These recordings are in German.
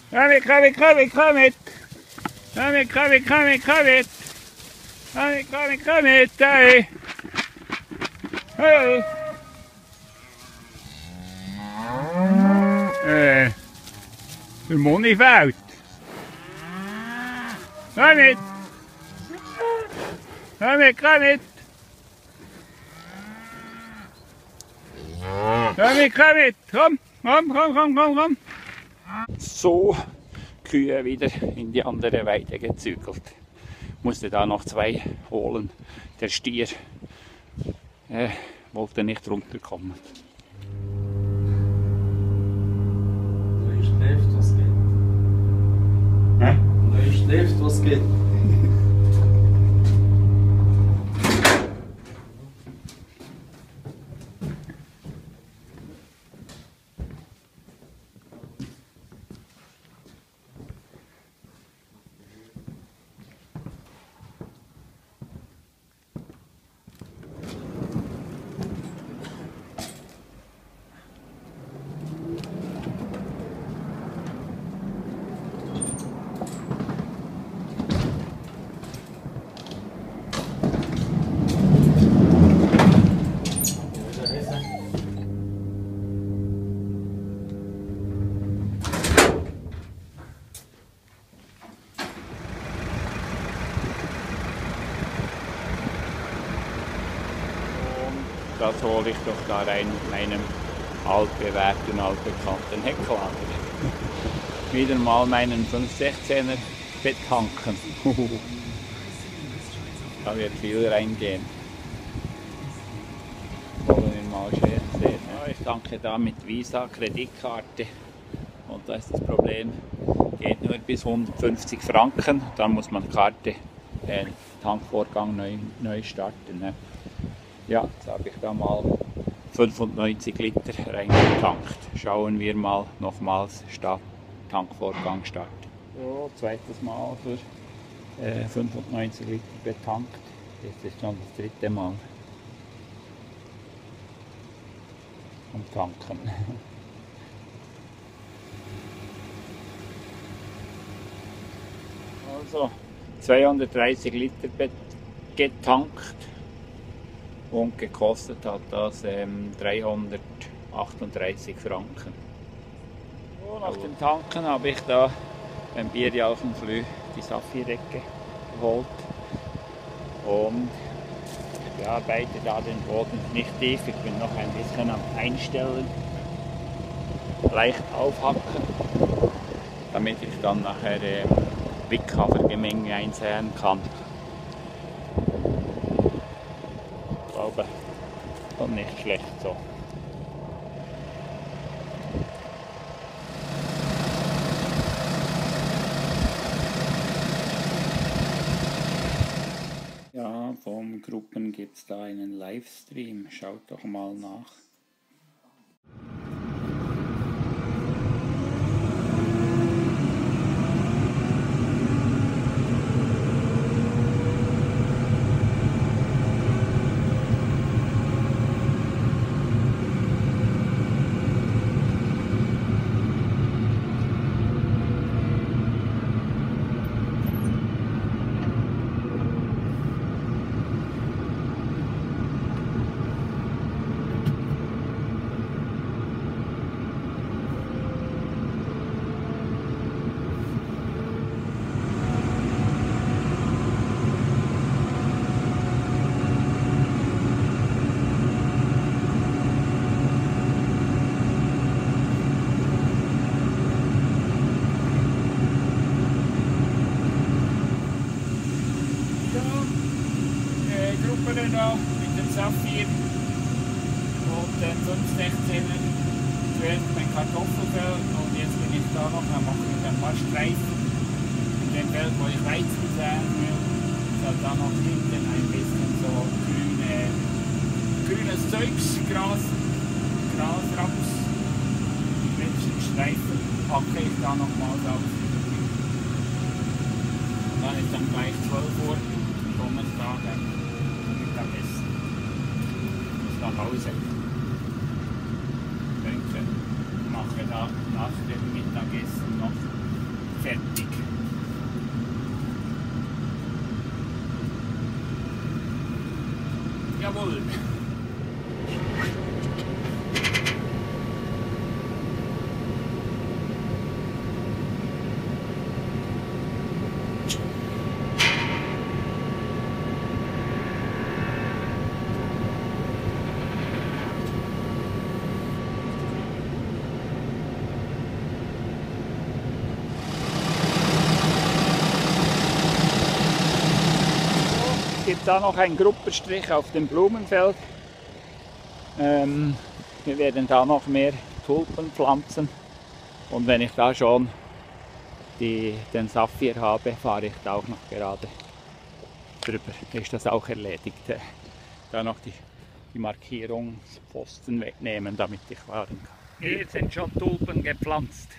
Komm mit, komm mit, komm mit, komm mit. Komm mit, komm mit, komm mit, komm mit. Komm mit, komm mit, komm mit. Hey. Hey. Der Moni fällt. Komm mit. Komm mit, komm mit. Komm mit, komm mit. Komm, komm, komm, komm, komm, komm. So, Kühe wieder in die andere Weide gezügelt. Musste da noch 2 holen. Der Stier wollte nicht runterkommen. Neu schläft, was geht. Hä? Neu schläft, was geht. Das hole ich doch da rein mit meinem altbewährten, altbekannten Hecklader. Wieder mal meinen 516er betanken. Da wird viel reingehen. Wollen wir mal schön sehen. Ja, ich tanke da mit Visa Kreditkarte. Und da ist das Problem, geht nur bis 150 Franken. Dann muss man die Karte, den Tankvorgang neu starten. Ne? Ja, jetzt habe ich da mal 95 Liter reingetankt. Schauen wir mal nochmals Tankvorgang starten. So, zweites Mal für 95 Liter betankt. Jetzt ist schon das 3. Mal. Und tanken. Also 230 Liter getankt. Und gekostet hat das 338 Franken. So, nach dem Tanken habe ich da beim Bierjauchenflü die Saphirecke geholt. Und ich bearbeite da den Boden nicht tief, ich bin noch ein bisschen am Einstellen. Leicht aufhacken, damit ich dann nachher Wickhafergemenge einsäen kann. Ich glaube, und nicht schlecht so. Ja, vom Gruppen gibt es da einen Livestream. Schaut doch mal nach. Da mit dem Saphir und den 516er zuerst mein Kartoffelfeld und jetzt bin ich da noch, dann mache ich ein paar Streifen in dem Feld, wo ich Weizen säen will. Ich habe da noch hinten ein bisschen so grünes Zeugs, Gras, Raps, welchen Streifen packe ich da nochmals auf. Und dann ist dann gleich 12 Uhr, Donnerstag. Mittagessen. Nach Hause. Ich denke, mache da nach dem Mittagessen noch fertig. Jawohl. Gibt da noch einen Gruppenstrich auf dem Blumenfeld. Wir werden da noch mehr Tulpen pflanzen und wenn ich da schon den Saphir habe, fahre ich da auch noch gerade drüber. Ist das auch erledigt. Da noch die Markierungspfosten wegnehmen, damit ich fahren kann. Hier sind schon Tulpen gepflanzt.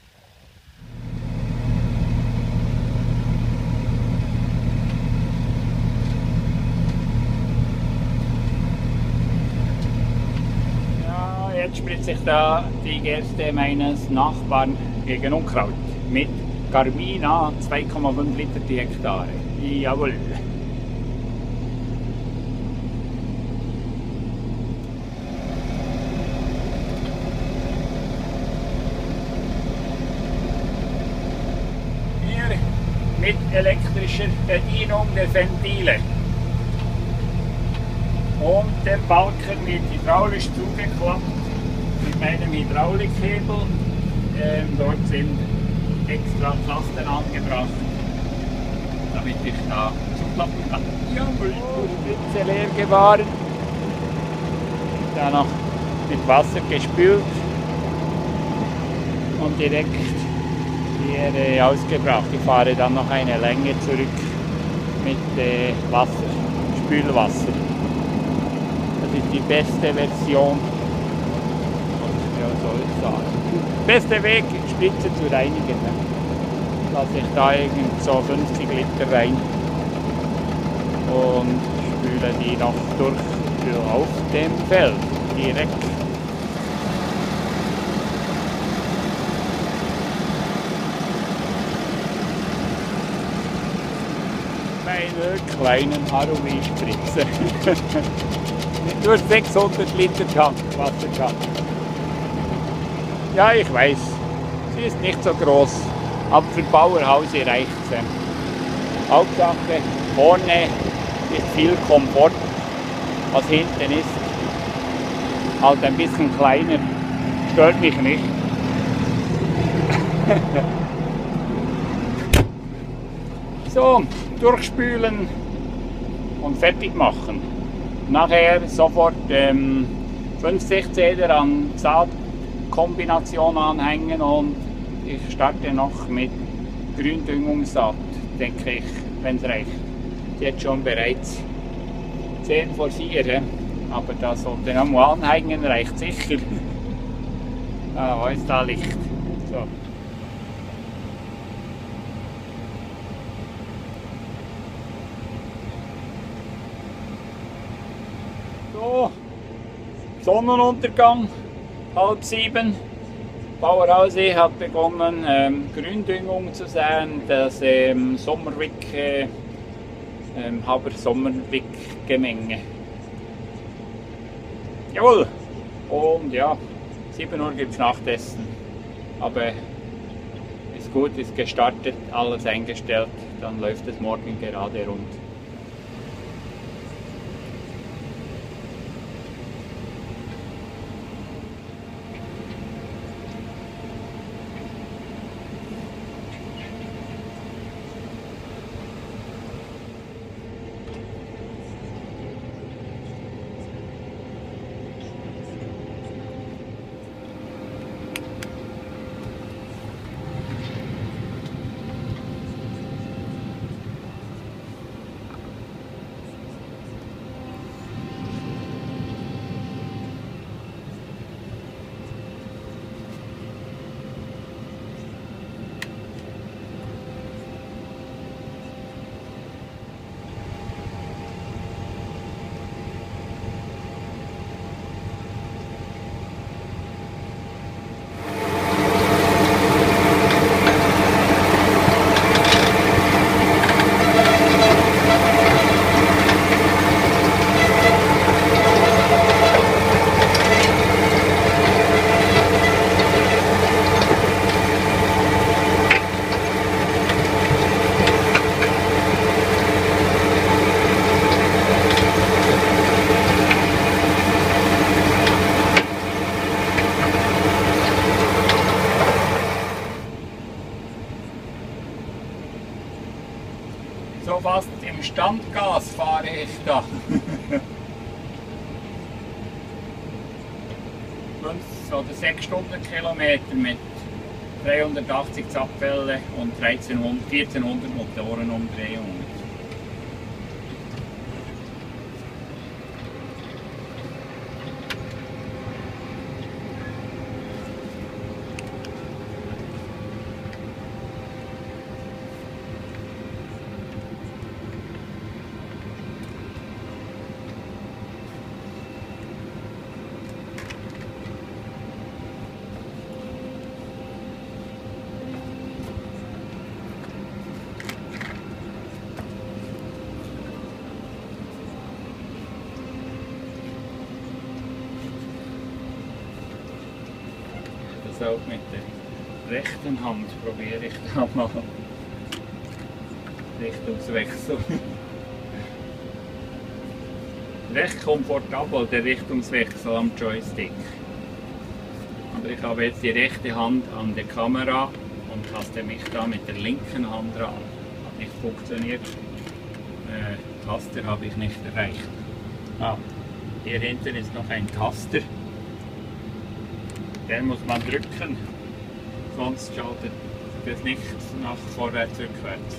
Jetzt spritze ich da die Gerste meines Nachbarn gegen Unkraut mit Carmina 2,5 Liter die Hektare. Jawohl. Hier mit elektrischer Bedienung der Ventile. Und der Balken wird hydraulisch zugeklappt mit meinem Hydraulikhebel. Dort sind extra Pflaster angebracht, damit ich da zuklappen kann. Jawohl, Spritze leer gefahren. Da noch mit Wasser gespült und direkt hier ausgebracht. Ich fahre dann noch eine Länge zurück mit Wasser, Spülwasser. Das ist die beste Version. Ja, soll ich sagen. Beste Weg, Spritze zu reinigen. Ne? Lasse ich da irgend so 50 Liter rein und spüle die noch durch auf dem Feld direkt. Meine kleinen Harumi-Spritze. Nur 600 Liter Tank, Wassertank. Ja, ich weiß, sie ist nicht so groß, aber für Bauernhause reicht es. Hauptsache, vorne ist viel Komfort, was hinten ist halt ein bisschen kleiner, stört mich nicht. So, durchspülen und fertig machen. Nachher sofort 50 Zähler an Saatkombination anhängen und ich starte noch mit Gründüngungssaat, denke ich, wenn es reicht. Jetzt schon bereits 10 vor 4, aber da sollte noch mal anhängen, reicht sicher. Wo ist da Licht? So. So, Sonnenuntergang, 6:30. Bauerhause hat begonnen Gründüngung zu säen, das Sommerwick, Haber-Sommerwick-Gemenge. Jawohl! Und ja, 7 Uhr gibt es Nachtessen. Aber ist gut, ist gestartet, alles eingestellt, dann läuft es morgen gerade rund. So fast im Standgas fahre ich da. 5 oder 6 Stundenkilometer mit 380 Zapfwelle und 1400 Motorenumdrehungen. Das auch mit der rechten Hand probiere ich da mal Richtungswechsel. Recht komfortabel der Richtungswechsel am Joystick. Aber ich habe jetzt die rechte Hand an der Kamera und taste mich da mit der linken Hand ran. Hat nicht funktioniert. Taster habe ich nicht erreicht. Hier hinten ist noch ein Taster. Den muss man drücken, sonst schaltet das nicht nach vorwärts, rückwärts.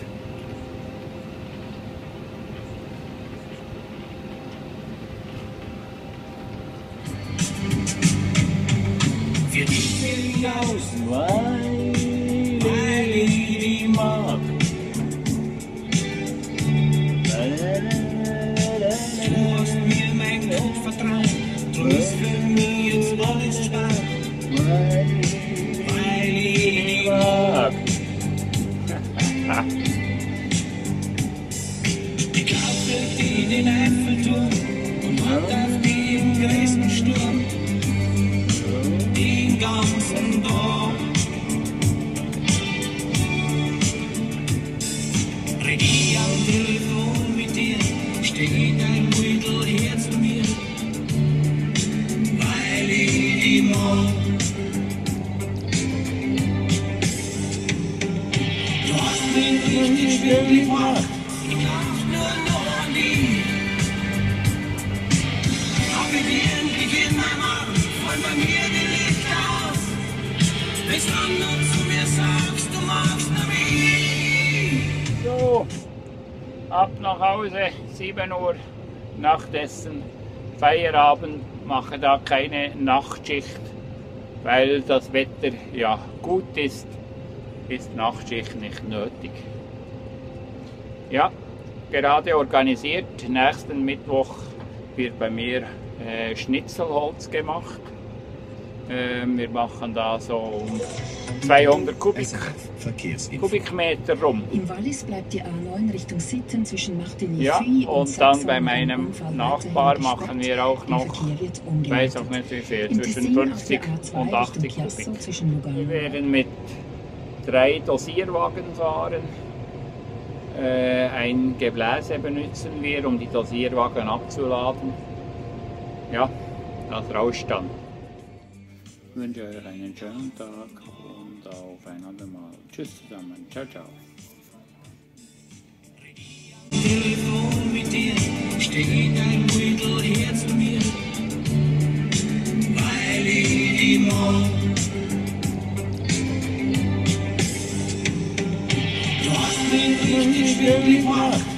Für dich will ich aus, weil ich dich mag. Du hast mir mein Gott vertraut, du bist für mich jetzt alles stark. Weil ich dich mag. Ich kaufte dir den Eiffelturm und warte auf den größten Sturm. Den ganzen Tag. Red ich am Telefon mit dir, steht ein Beutelherz zu mir. Weil ich dich mag. Ich will dich mag, ich glaub nur noch an dich. Hab ich dich endlich in meinem Arm, voll bei mir die Lichter aus. Bis dann du zu mir sagst, du magst nur mich. So, ab nach Hause, 7 Uhr, Nachtessen, Feierabend, mache da keine Nachtschicht, weil das Wetter ja gut ist Nachtschicht nicht nötig. Ja, gerade organisiert. Nächsten Mittwoch wird bei mir Schnitzelholz gemacht. Wir machen da so um 200 Kubikmeter rum. Im Wallis bleibt die A9 Richtung Sitten zwischen Martigny ja, und dann bei meinem Nachbar machen wir auch noch, ich weiß auch nicht wie viel, zwischen 50 und 80 Kubik. Wir werden mit 3 Dosierwagen fahren. Ein Gebläse benutzen wir, um die Dosierwagen abzuladen. Ja, das rauscht dann. Ich wünsche euch einen schönen Tag und auf ein andermal. Tschüss zusammen. Ciao, ciao. Telefon mit dir, steht ein Beutelherz zu mir. Weil ich dich mag. Ich will dich mag.